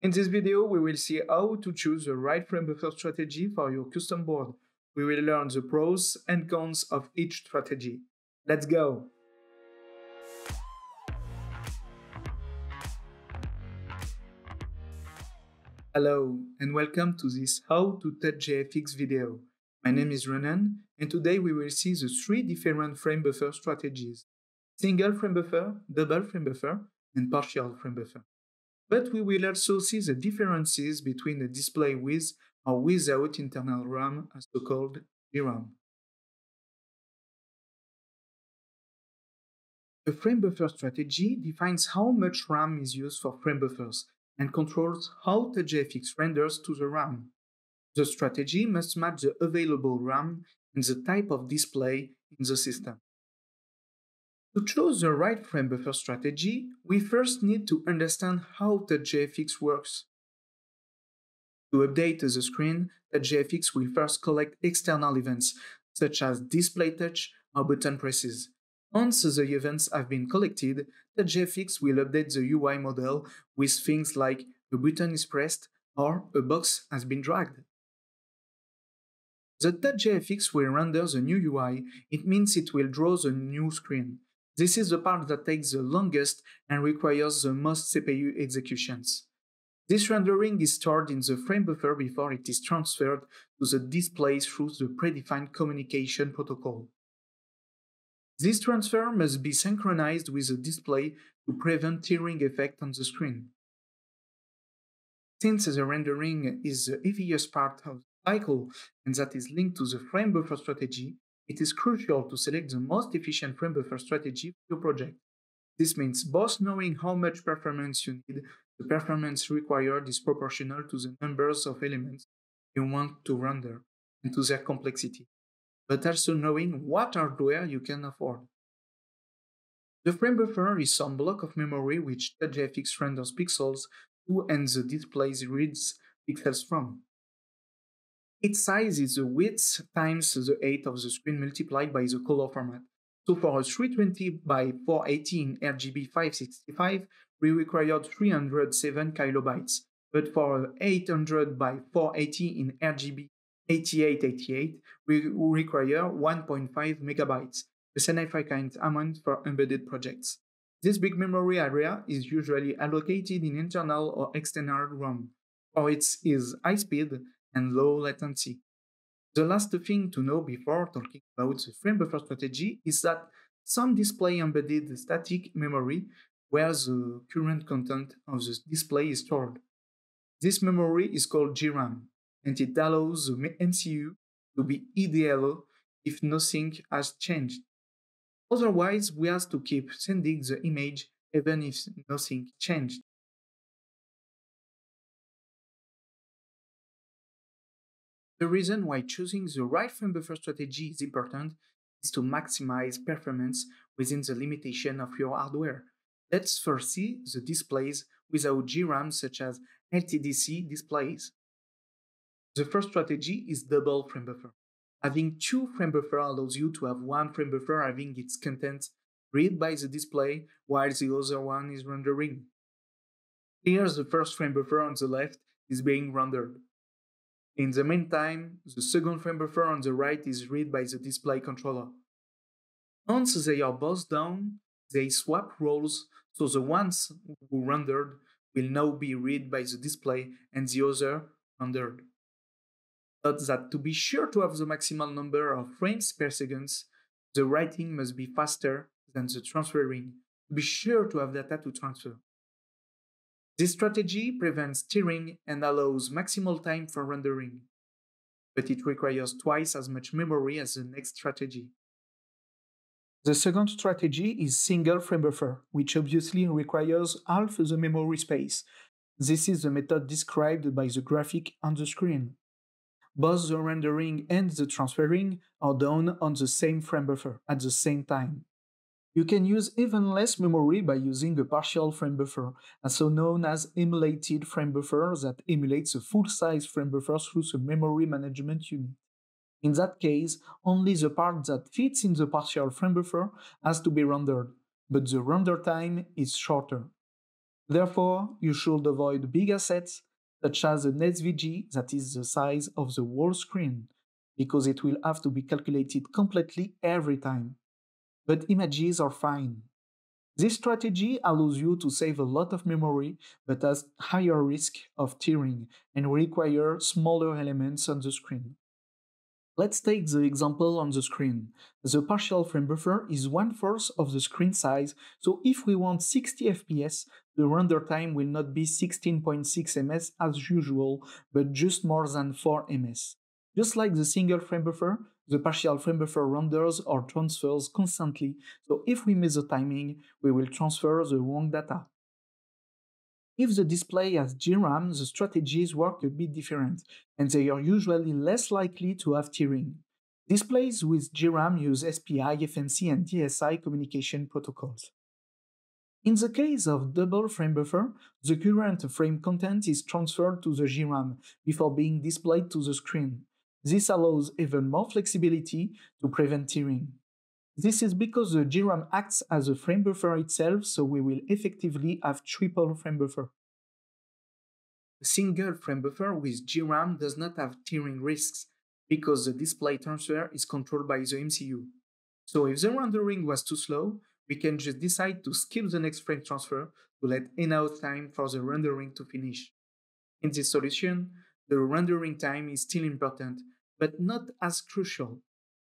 In this video, we will see how to choose the right frame buffer strategy for your custom board. We will learn the pros and cons of each strategy. Let's go! Hello, and welcome to this How to Touch JFX video. My name is Renan, and today we will see the three different frame buffer strategies: single frame buffer, double frame buffer, and partial frame buffer. But we will also see the differences between a display with or without internal RAM, as so-called DRAM. A frame buffer strategy defines how much RAM is used for frame buffers and controls how TouchGFX renders to the RAM. The strategy must match the available RAM and the type of display in the system. To choose the right frame buffer strategy, we first need to understand how TouchGFX works. To update the screen, TouchGFX will first collect external events, such as display touch or button presses. Once the events have been collected, TouchGFX will update the UI model with things like a button is pressed or a box has been dragged. The TouchGFX will render the new UI. It means it will draw the new screen. This is the part that takes the longest and requires the most CPU executions. This rendering is stored in the frame buffer before it is transferred to the display through the predefined communication protocol. This transfer must be synchronized with the display to prevent tearing effect on the screen. Since the rendering is the heaviest part of the cycle and that is linked to the frame buffer strategy, it is crucial to select the most efficient frame buffer strategy for your project. This means both knowing how much performance you need. The performance required is proportional to the numbers of elements you want to render and to their complexity, but also knowing what hardware you can afford. The frame buffer is some block of memory which TouchGFX renders pixels to and the display reads pixels from. Its size is the width times the height of the screen multiplied by the color format. So for a 320 by 480 in RGB 565, we required 307 kilobytes, but for a 800 by 480 in RGB 8888, we require 1.5 megabytes, a significant amount for embedded projects. This big memory area is usually allocated in internal or external RAM, for its high speed and low latency. The last thing to know before talking about the frame buffer strategy is that some display embedded static memory where the current content of the display is stored. This memory is called GRAM, and it allows the MCU to be idle if nothing has changed. Otherwise, we have to keep sending the image even if nothing changed. The reason why choosing the right frame buffer strategy is important is to maximize performance within the limitation of your hardware. Let's first see the displays without GRAM, such as LTDC displays. The first strategy is double frame buffer. Having two frame buffer allows you to have one frame buffer having its contents read by the display while the other one is rendering. Here, the first frame buffer on the left is being rendered. In the meantime, the second frame buffer on the right is read by the display controller. Once they are both done, they swap roles, so the ones who rendered will now be read by the display and the other rendered. Note that to be sure to have the maximal number of frames per second, the writing must be faster than the transferring, to be sure to have data to transfer. This strategy prevents tearing and allows maximal time for rendering, but it requires twice as much memory as the next strategy. The second strategy is single frame buffer, which obviously requires half the memory space. This is the method described by the graphic on the screen. Both the rendering and the transferring are done on the same frame buffer at the same time. You can use even less memory by using a partial frame buffer, also known as emulated frame buffer, that emulates a full-size frame buffer through the memory management unit. In that case, only the part that fits in the partial frame buffer has to be rendered, but the render time is shorter. Therefore, you should avoid big assets such as an SVG that is the size of the whole screen, because it will have to be calculated completely every time. But images are fine. This strategy allows you to save a lot of memory but has higher risk of tearing and require smaller elements on the screen. Let's take the example on the screen. The partial frame buffer is 1/4 of the screen size, so if we want 60 FPS, the render time will not be 16.6 ms as usual, but just more than 4 ms. Just like the single frame buffer, the partial frame buffer renders or transfers constantly, so if we miss the timing, we will transfer the wrong data. If the display has GRAM, the strategies work a bit different, and they are usually less likely to have tearing. Displays with GRAM use SPI, FMC, and DSI communication protocols. In the case of double frame buffer, the current frame content is transferred to the GRAM before being displayed to the screen. This allows even more flexibility to prevent tearing. This is because the GRAM acts as a frame buffer itself, so we will effectively have triple frame buffer. A single frame buffer with GRAM does not have tearing risks because the display transfer is controlled by the MCU. So if the rendering was too slow, we can just decide to skip the next frame transfer to let enough time for the rendering to finish. In this solution, the rendering time is still important, but not as crucial.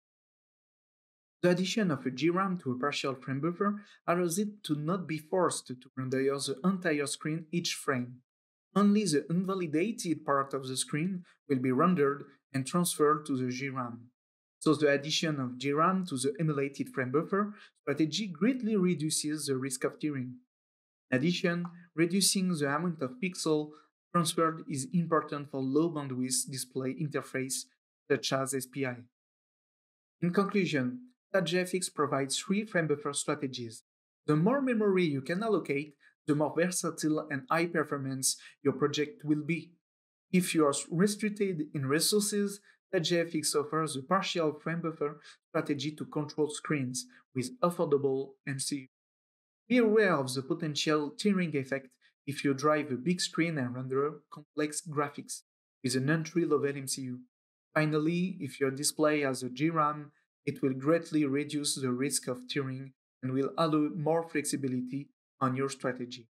The addition of a GRAM to a partial frame buffer allows it to not be forced to render the entire screen each frame. Only the unvalidated part of the screen will be rendered and transferred to the GRAM. So the addition of GRAM to the emulated frame buffer strategy greatly reduces the risk of tearing. In addition, reducing the amount of pixels transferred is important for low bandwidth display interface such as SPI. In conclusion, StatGFX provides 3 frame buffer strategies. The more memory you can allocate, the more versatile and high performance your project will be. If you are restricted in resources, StatGFX offers a partial frame buffer strategy to control screens with affordable MCU. Be aware of the potential tearing effect if you drive a big screen and render complex graphics with an entry-level MCU. Finally, if your display has a GRAM, it will greatly reduce the risk of tearing and will allow more flexibility on your strategy.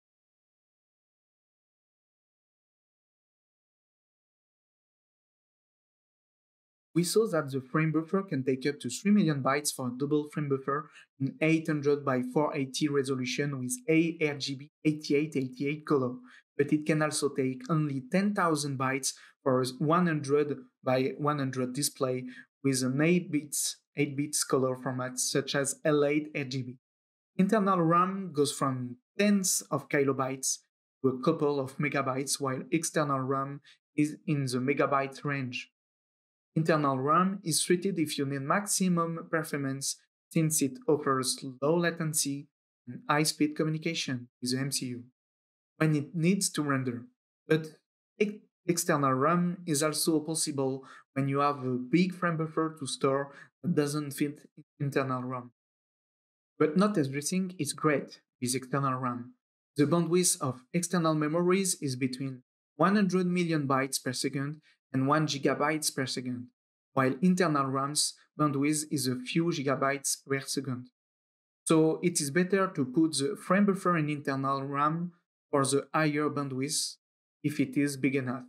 We saw that the frame buffer can take up to 3 million bytes for a double frame buffer in 800 by 480 resolution with ARGB 8888 color, but it can also take only 10,000 bytes for a 100 by 100 display with an 8 bits color format such as L8 RGB. Internal RAM goes from tens of kilobytes to a couple of megabytes, while external RAM is in the megabyte range. Internal RAM is treated if you need maximum performance since it offers low latency and high-speed communication with the MCU when it needs to render. But external RAM is also possible when you have a big frame buffer to store that doesn't fit internal RAM. But not everything is great with external RAM. The bandwidth of external memories is between 100 million bytes per second and 1 gigabytes per second, while internal RAM's bandwidth is a few gigabytes per second. So it is better to put the frame buffer in internal RAM for the higher bandwidth if it is big enough.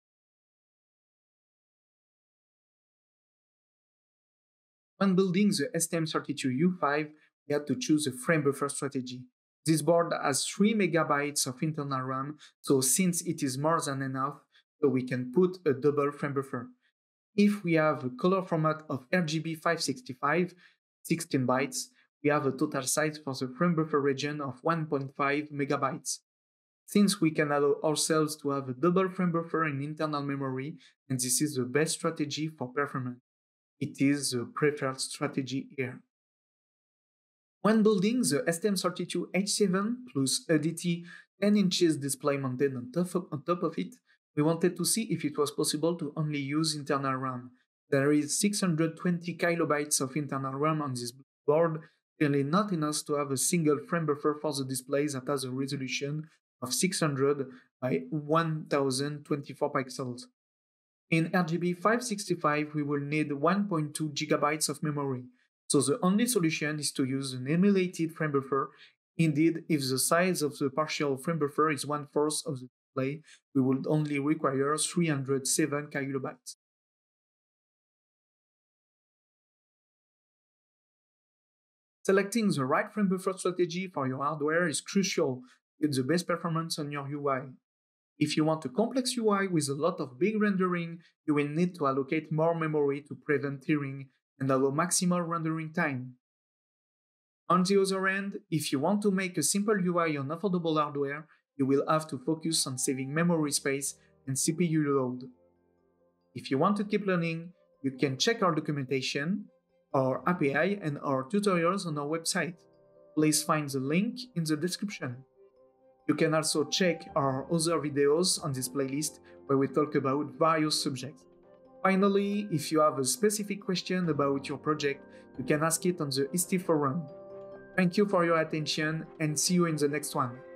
When building the STM32U5, we had to choose a frame buffer strategy. This board has 3 megabytes of internal RAM, so since it is more than enough, so we can put a double frame buffer. If we have a color format of RGB 565, 16 bytes, we have a total size for the frame buffer region of 1.5 megabytes. Since we can allow ourselves to have a double frame buffer in internal memory, and this is the best strategy for performance. It is the preferred strategy here. When building the STM32H7 plus ADT 10 inches display mounted on top of it, we wanted to see if it was possible to only use internal RAM. There is 620 kilobytes of internal RAM on this board, clearly not enough to have a single frame buffer for the display that has a resolution of 600 by 1024 pixels. In RGB 565, we will need 1.2 GB of memory, so the only solution is to use an emulated frame buffer. Indeed, if the size of the partial frame buffer is 1/4 of the display, we would only require 307 kilobytes. Selecting the right frame buffer strategy for your hardware is crucial to get the best performance on your UI. If you want a complex UI with a lot of big rendering, you will need to allocate more memory to prevent tearing and allow maximal rendering time. On the other hand, if you want to make a simple UI on affordable hardware, you will have to focus on saving memory space and CPU load. If you want to keep learning, you can check our documentation, our API, and our tutorials on our website. Please find the link in the description. You can also check our other videos on this playlist where we talk about various subjects. Finally, if you have a specific question about your project, you can ask it on the ISTE forum. Thank you for your attention and see you in the next one.